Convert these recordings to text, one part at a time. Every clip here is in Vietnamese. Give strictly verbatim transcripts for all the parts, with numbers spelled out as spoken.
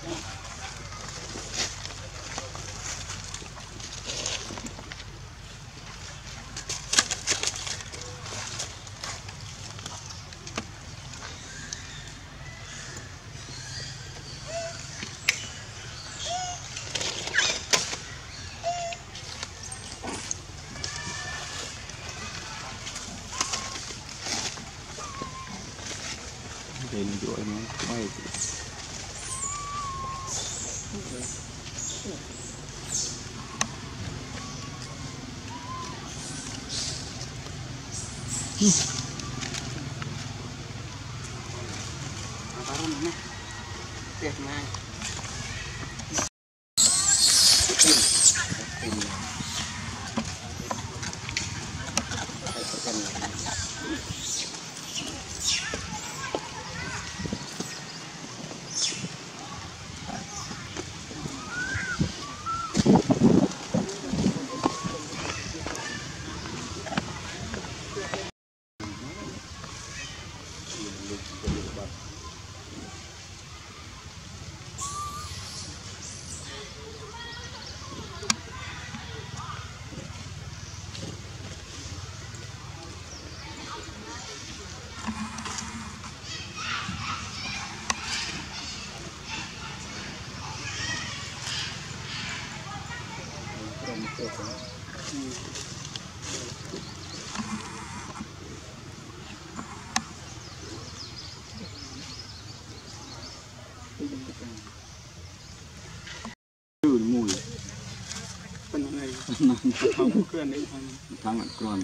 Then chỗ anh quay baru mana? Lihat mana? mùi Bên này không có đấy thằng ăn con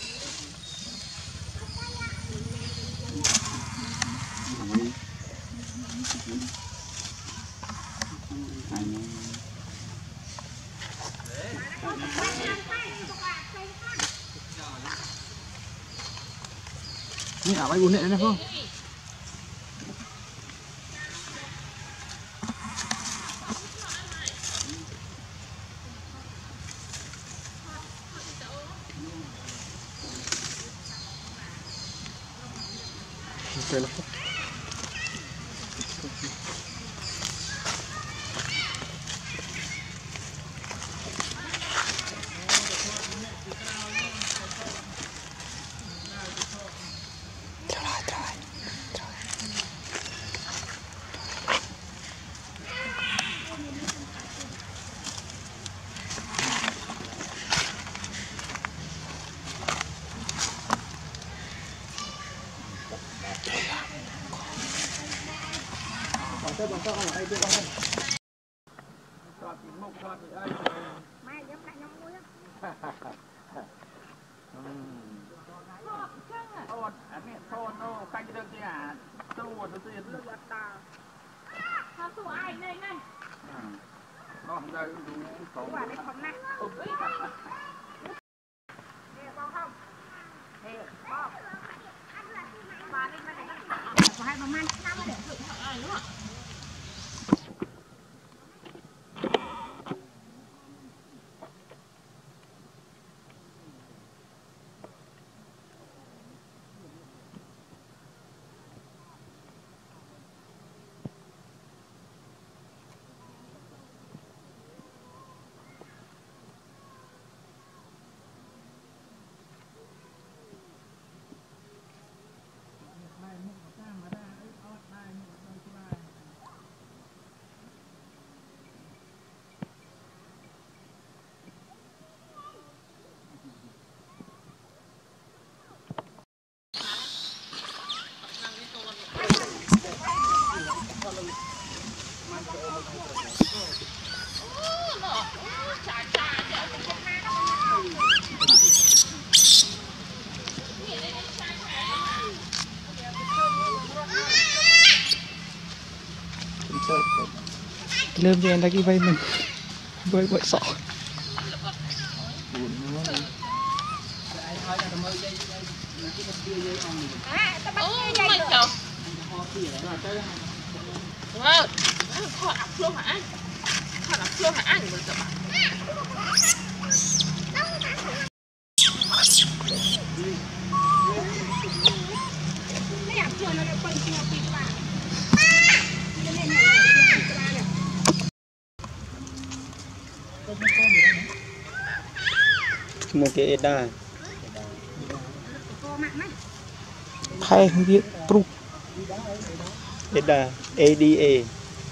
Ini apa ibu nek apa? Oke lah. Tôi bằng tôi ở đây tôi không. Chọn thì một chọn thì ai rồi. Mai giống lại nhóm muối á. Ôn, anh mẹ thôn nó canh được chứ à. Tôi buồn nó tiền nó giật ta. Sao tụi ai đây này? Nó không ra đủ khẩu. Quả đây không nè. Nè bao không? Nè, bao. Bà đi mà này. Có hai bà man, sao mà để thử thợ ai nữa ạ? Lơm cho em ra cái vây mình với vội sọ Kho đập luôn hả? Kho đập luôn hả? Anh mình các bạn. Cái đập luôn nó quay theo pin vào. Cho nên là mua cái đa khai viết pru đa a d a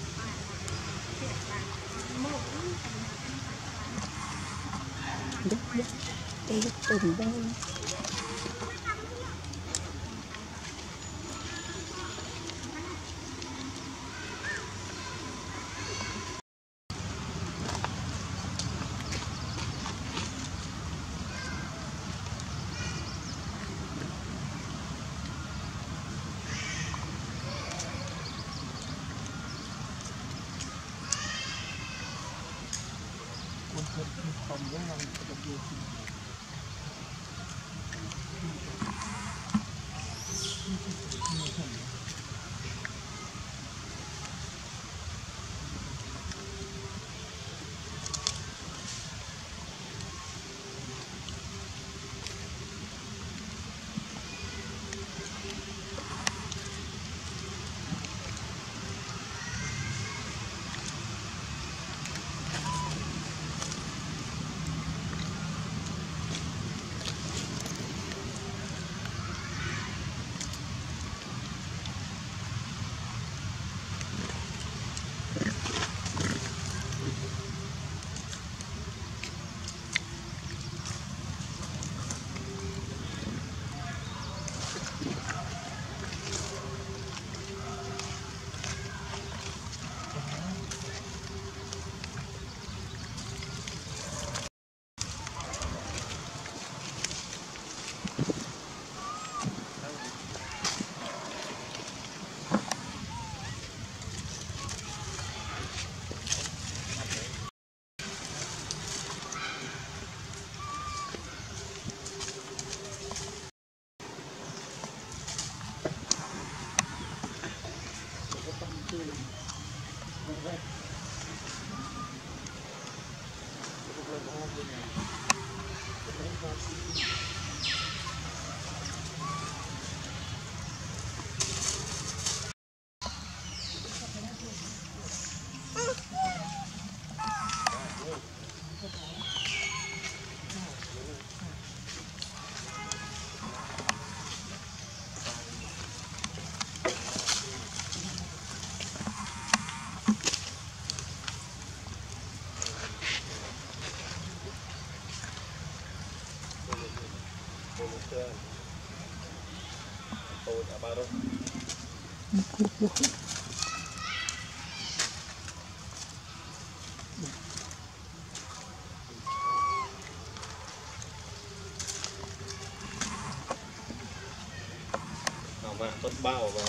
mà tốt bao mà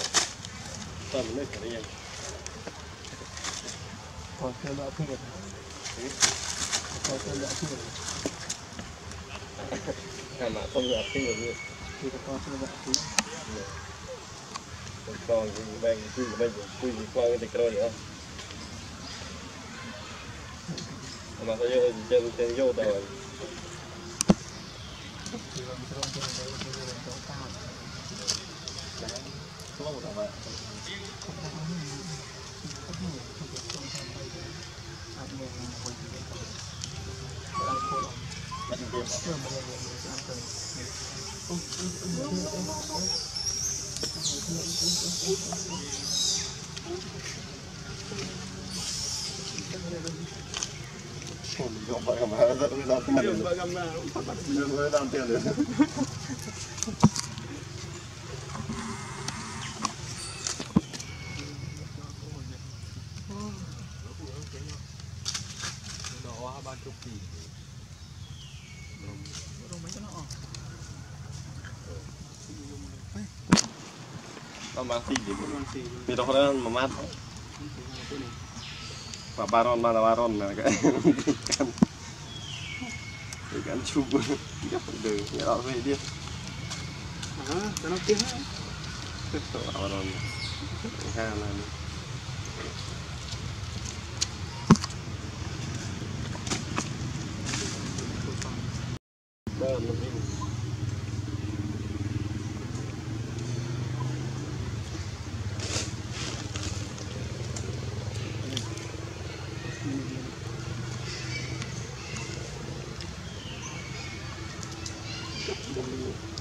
tầm nước cái gì còn thêm đỡ thêm còn thêm đỡ thêm à mà không được thêm được thì con thêm đỡ thêm còn thì bên quy bên quy qua cái cái rồi mà có vô chân chân vô rồi không có vậy không phải mà rất là tiền rồi đang tiền rồi nó mang xì gì vì đó nó mà mát và baron mà là baron là cái cái ăn chụp chắc phải được nhà đó về đi à cho nó tiếng baron ha là Thank you.